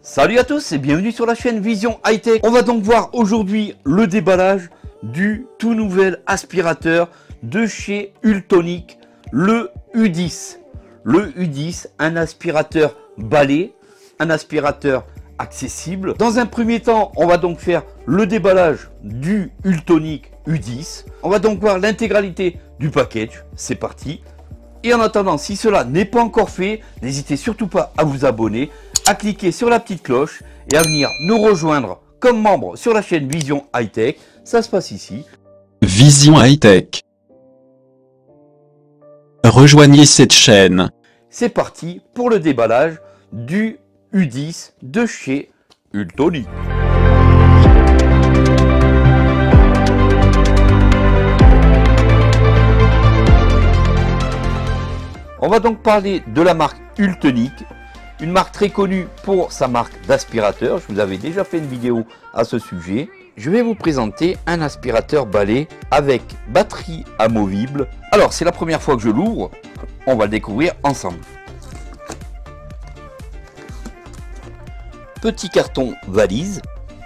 Salut à tous et bienvenue sur la chaîne Vision High Tech. On va donc voir aujourd'hui le déballage du tout nouvel aspirateur de chez Ultonic, le U10. Le U10, un aspirateur balai, un aspirateur accessible. Dans un premier temps, on va donc faire le déballage du Ultonic U10. On va donc voir l'intégralité du package. C'est parti. Et en attendant, si cela n'est pas encore fait, n'hésitez surtout pas à vous abonner, à cliquer sur la petite cloche et à venir nous rejoindre comme membre sur la chaîne Vision High Tech. Ça se passe ici. Vision High Tech. Rejoignez cette chaîne. C'est parti pour le déballage du U10 de chez Ultonic. On va donc parler de la marque Ultonic, une marque très connue pour sa marque d'aspirateur. Je vous avais déjà fait une vidéo à ce sujet. Je vais vous présenter un aspirateur balai avec batterie amovible. Alors, c'est la première fois que je l'ouvre. On va le découvrir ensemble. Petit carton valise.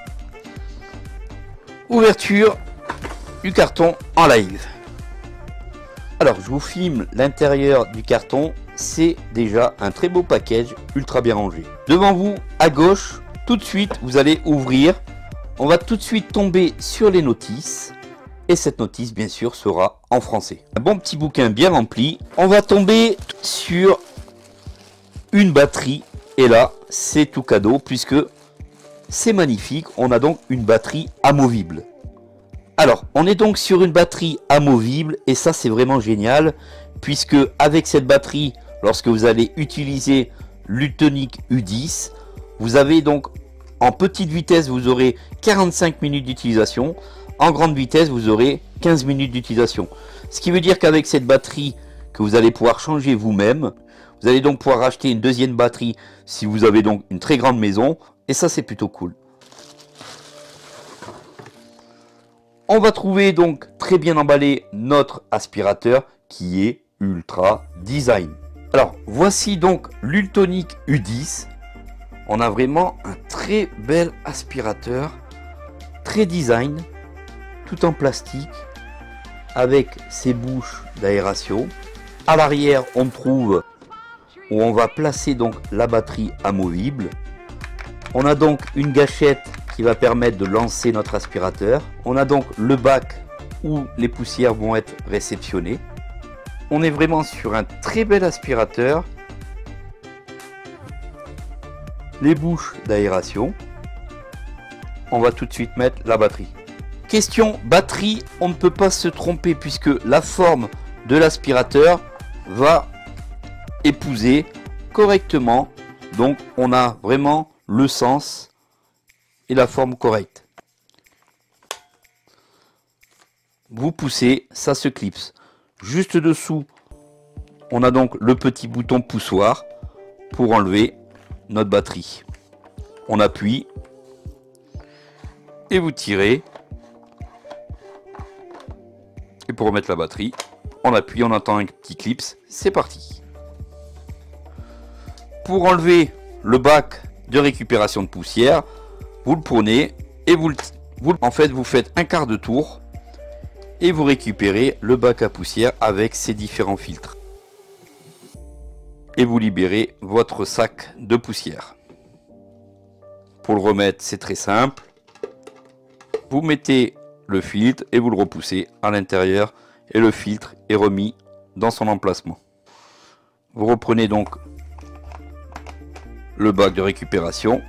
Ouverture du carton en live. Alors, je vous filme l'intérieur du carton. C'est déjà un très beau package, ultra bien rangé. Devant vous, à gauche, tout de suite, vous allez ouvrir. On va tout de suite tomber sur les notices. Et cette notice, bien sûr, sera en français. Un bon petit bouquin bien rempli. On va tomber sur une batterie. Et là, c'est tout cadeau, puisque c'est magnifique. On a donc une batterie amovible. Alors, on est donc sur une batterie amovible et ça c'est vraiment génial puisque avec cette batterie, lorsque vous allez utiliser l'Ultonic U10, vous avez donc en petite vitesse, vous aurez 45 minutes d'utilisation, en grande vitesse, vous aurez 15 minutes d'utilisation. Ce qui veut dire qu'avec cette batterie que vous allez pouvoir changer vous-même, vous allez donc pouvoir acheter une deuxième batterie si vous avez donc une très grande maison et ça c'est plutôt cool. On va trouver donc très bien emballé notre aspirateur qui est ultra design. Alors voici donc l'Ultonic U10. On a vraiment un très bel aspirateur, très design, tout en plastique, avec ses bouches d'aération. À l'arrière on trouve où on va placer donc la batterie amovible. On a donc une gâchette qui va permettre de lancer notre aspirateur. On a donc le bac où les poussières vont être réceptionnées. On est vraiment sur un très bel aspirateur. Les bouches d'aération. On va tout de suite mettre la batterie. Question batterie, on ne peut pas se tromper puisque la forme de l'aspirateur va épouser correctement. Donc on a vraiment le sens et la forme correcte. Vous poussez, ça se clipse. Juste dessous, on a donc le petit bouton poussoir pour enlever notre batterie. On appuie et vous tirez. Et pour remettre la batterie, on appuie, on entend un petit clips. C'est parti. Pour enlever le bac de récupération de poussière, vous le prenez et vous faites un quart de tour et vous récupérez le bac à poussière avec ses différents filtres. Et vous libérez votre sac de poussière. Pour le remettre, c'est très simple. Vous mettez le filtre et vous le repoussez à l'intérieur et le filtre est remis dans son emplacement. Vous reprenez donc le bac de récupération.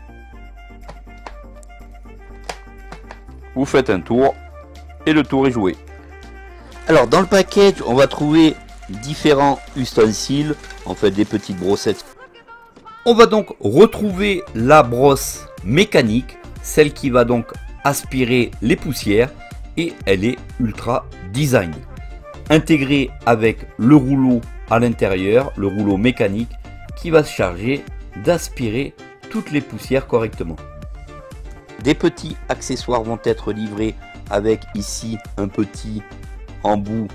Vous faites un tour et le tour est joué. Alors dans le package, on va trouver différents ustensiles, en fait des petites brossettes. On va donc retrouver la brosse mécanique, celle qui va donc aspirer les poussières et elle est ultra design. Intégrée avec le rouleau à l'intérieur, le rouleau mécanique qui va se charger d'aspirer toutes les poussières correctement. Des petits accessoires vont être livrés avec ici un petit embout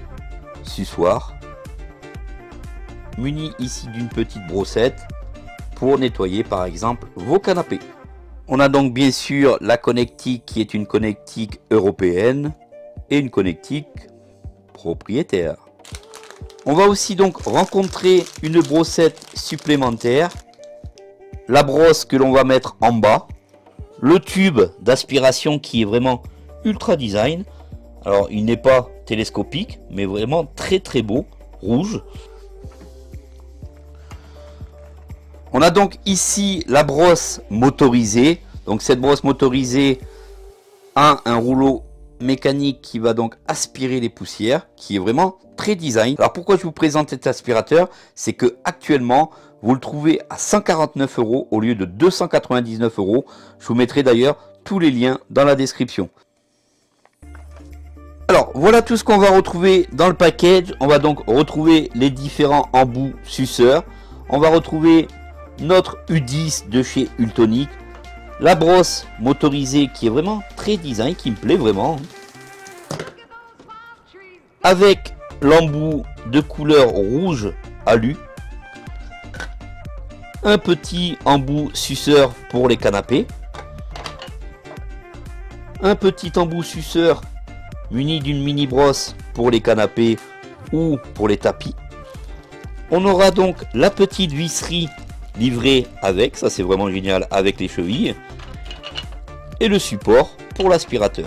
suçoir, muni ici d'une petite brossette pour nettoyer par exemple vos canapés. On a donc bien sûr la connectique qui est une connectique européenne et une connectique propriétaire. On va aussi donc rencontrer une brossette supplémentaire, la brosse que l'on va mettre en bas, le tube d'aspiration qui est vraiment ultra design. Alors il n'est pas télescopique mais vraiment très très beau, rouge. On a donc ici la brosse motorisée. Donc cette brosse motorisée a un rouleau mécanique qui va donc aspirer les poussières, qui est vraiment très design. Alors pourquoi je vous présente cet aspirateur? C'est que actuellement vous le trouvez à 149 € au lieu de 299 €. Je vous mettrai d'ailleurs tous les liens dans la description. Alors voilà tout ce qu'on va retrouver dans le package. On va donc retrouver les différents embouts suceurs. On va retrouver notre U10 de chez Ultonic. La brosse motorisée qui est vraiment très design, qui me plaît vraiment. Avec l'embout de couleur rouge alu. Un petit embout suceur pour les canapés. Un petit embout suceur muni d'une mini brosse pour les canapés ou pour les tapis. On aura donc la petite visserie livrée avec, ça c'est vraiment génial, avec les chevilles. Et le support pour l'aspirateur.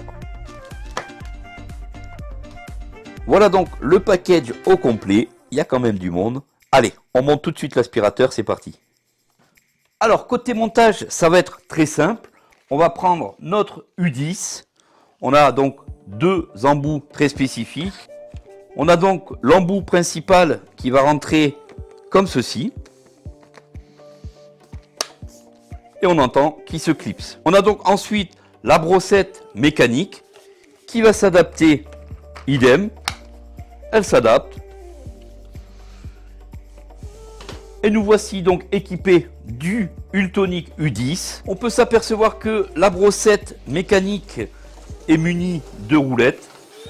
Voilà donc le package au complet. Il y a quand même du monde. Allez, on monte tout de suite l'aspirateur, c'est parti. Alors côté montage, ça va être très simple. On va prendre notre U10. On a donc deux embouts très spécifiques. On a donc l'embout principal qui va rentrer comme ceci. Et on entend qu'il se clipse. On a donc ensuite la brossette mécanique qui va s'adapter idem. Elle s'adapte. Et nous voici donc équipés du Ultonic U10. On peut s'apercevoir que la brossette mécanique est munie de roulettes.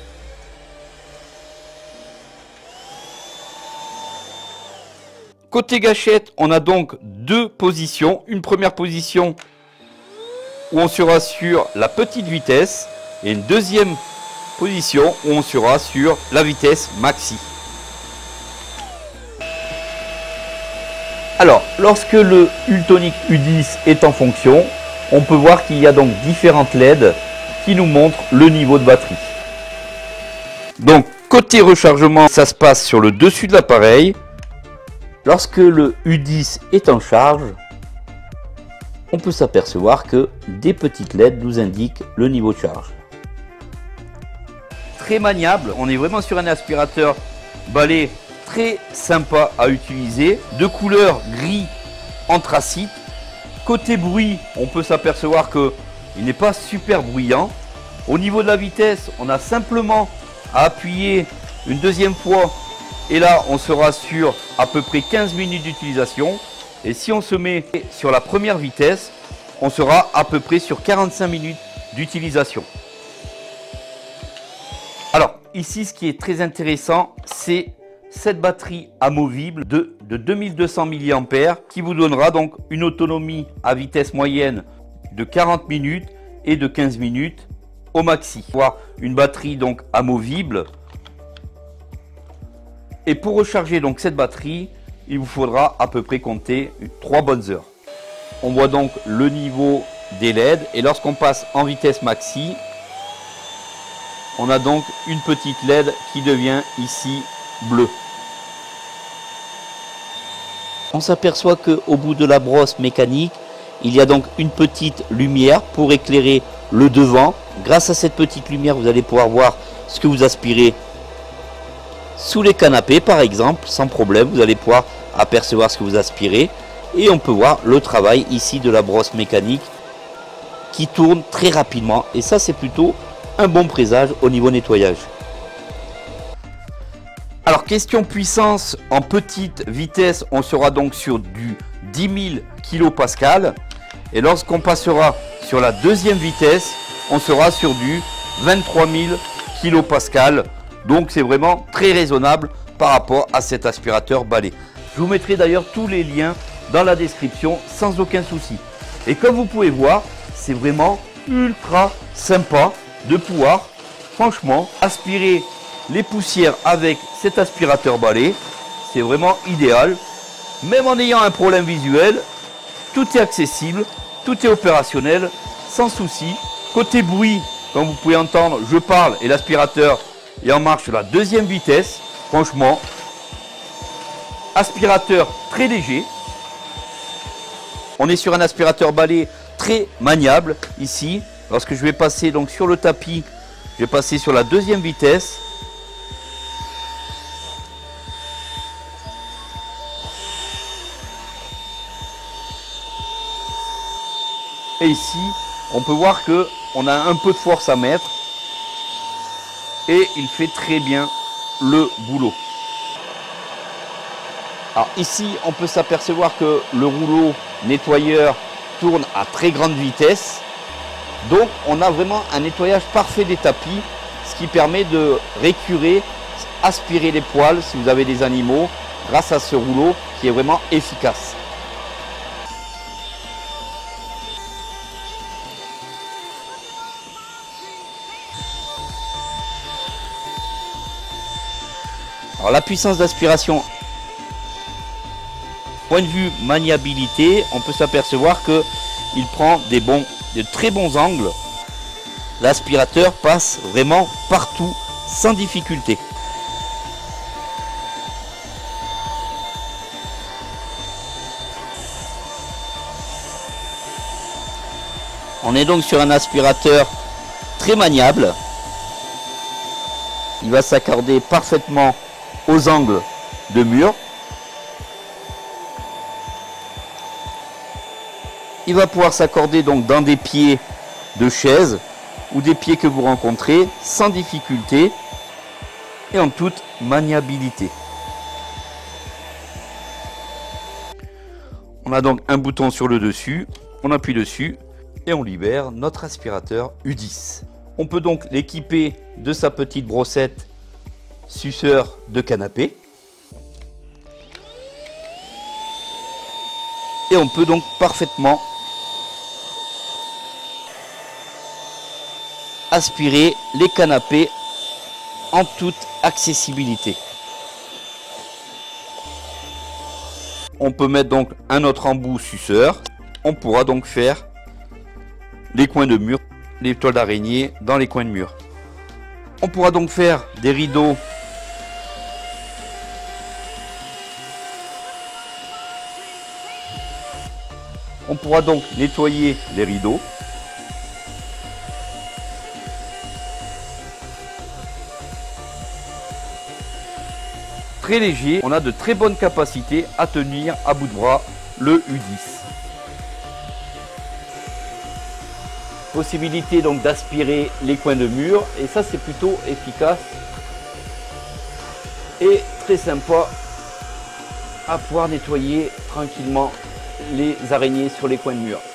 Côté gâchette, on a donc deux positions. Une première position où on sera sur la petite vitesse et une deuxième position où on sera sur la vitesse maxi. Alors, lorsque le Ultonic U10 est en fonction, on peut voir qu'il y a donc différentes LED qui nous montrent le niveau de batterie. Donc, côté rechargement, ça se passe sur le dessus de l'appareil. Lorsque le U10 est en charge, on peut s'apercevoir que des petites LED nous indiquent le niveau de charge. Très maniable, on est vraiment sur un aspirateur balai très sympa à utiliser, de couleur gris anthracite. Côté bruit, on peut s'apercevoir que il n'est pas super bruyant. Au niveau de la vitesse, on a simplement à appuyer une deuxième fois et là on sera sur à peu près 15 minutes d'utilisation. Et si on se met sur la première vitesse, on sera à peu près sur 45 minutes d'utilisation. Alors ici, ce qui est très intéressant, c'est cette batterie amovible de 2200 mAh qui vous donnera donc une autonomie à vitesse moyenne de 40 minutes et de 15 minutes au maxi. Voir une batterie donc amovible. Et pour recharger donc cette batterie, il vous faudra à peu près compter 3 bonnes heures. On voit donc le niveau des LED et lorsqu'on passe en vitesse maxi, on a donc une petite LED qui devient ici bleue. On s'aperçoit qu'au bout de la brosse mécanique, il y a donc une petite lumière pour éclairer le devant. Grâce à cette petite lumière, vous allez pouvoir voir ce que vous aspirez sous les canapés par exemple, sans problème. Vous allez pouvoir apercevoir ce que vous aspirez et on peut voir le travail ici de la brosse mécanique qui tourne très rapidement et ça c'est plutôt un bon présage au niveau nettoyage. Alors question puissance en petite vitesse, on sera donc sur du 10 000 kPa et lorsqu'on passera sur la deuxième vitesse, on sera sur du 23 000 kPa. Donc c'est vraiment très raisonnable par rapport à cet aspirateur balai. Je vous mettrai d'ailleurs tous les liens dans la description sans aucun souci. Et comme vous pouvez voir, c'est vraiment ultra sympa de pouvoir franchement aspirer les poussières avec cet aspirateur balai. C'est vraiment idéal. Même en ayant un problème visuel, tout est accessible, tout est opérationnel sans souci. Côté bruit, comme vous pouvez entendre, je parle et l'aspirateur est en marche sur la deuxième vitesse. Franchement, aspirateur très léger. On est sur un aspirateur balai très maniable ici. Lorsque je vais passer donc sur le tapis, je vais passer sur la deuxième vitesse. Et ici, on peut voir que on a un peu de force à mettre et il fait très bien le boulot. Alors ici, on peut s'apercevoir que le rouleau nettoyeur tourne à très grande vitesse. Donc on a vraiment un nettoyage parfait des tapis, ce qui permet de récurer, aspirer les poils si vous avez des animaux grâce à ce rouleau qui est vraiment efficace. Alors la puissance d'aspiration, point de vue maniabilité, on peut s'apercevoir que il prend de très bons angles. L'aspirateur passe vraiment partout sans difficulté. On est donc sur un aspirateur très maniable. Il va s'accorder parfaitement aux angles de mur. Il va pouvoir s'accorder donc dans des pieds de chaise ou des pieds que vous rencontrez sans difficulté et en toute maniabilité. On a donc un bouton sur le dessus, on appuie dessus et on libère notre aspirateur U10. On peut donc l'équiper de sa petite brossette suceur de canapé. Et on peut donc parfaitement aspirer les canapés en toute accessibilité. On peut mettre donc un autre embout suceur. On pourra donc faire les coins de mur, les toiles d'araignée dans les coins de mur. On pourra donc faire des rideaux On pourra donc nettoyer les rideaux. Très léger, on a de très bonnes capacités à tenir à bout de bras le U10. Possibilité donc d'aspirer les coins de mur et ça c'est plutôt efficace et très sympa à pouvoir nettoyer tranquillement les araignées sur les coins de mur.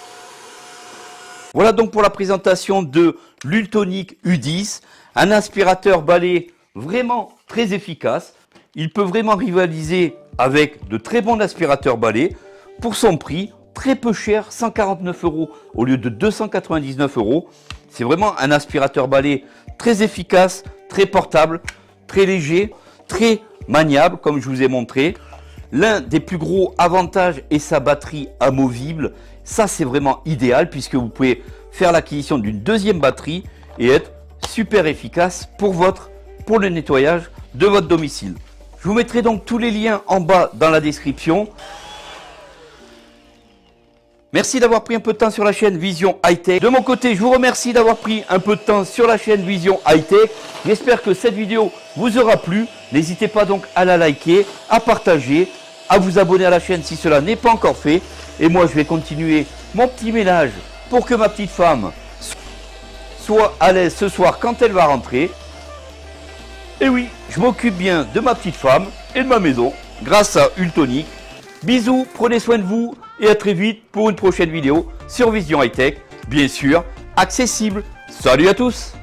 Voilà donc pour la présentation de l'Ultonic U10, un aspirateur balai vraiment très efficace. Il peut vraiment rivaliser avec de très bons aspirateurs balai pour son prix très peu cher, 149 € au lieu de 299 €. C'est vraiment un aspirateur balai très efficace, très portable, très léger, très maniable comme je vous ai montré. L'un des plus gros avantages est sa batterie amovible. Ça c'est vraiment idéal puisque vous pouvez faire l'acquisition d'une deuxième batterie et être super efficace pour le nettoyage de votre domicile. Je vous mettrai donc tous les liens en bas dans la description. Merci d'avoir pris un peu de temps sur la chaîne Vision High-Tech. De mon côté, je vous remercie d'avoir pris un peu de temps sur la chaîne Vision High-Tech. J'espère que cette vidéo vous aura plu. N'hésitez pas donc à la liker, à partager, à vous abonner à la chaîne si cela n'est pas encore fait. Et moi, je vais continuer mon petit ménage pour que ma petite femme soit à l'aise ce soir quand elle va rentrer. Et oui, je m'occupe bien de ma petite femme et de ma maison grâce à Ultonic. Bisous, prenez soin de vous et à très vite pour une prochaine vidéo sur Vision High-Tech, bien sûr, accessible. Salut à tous!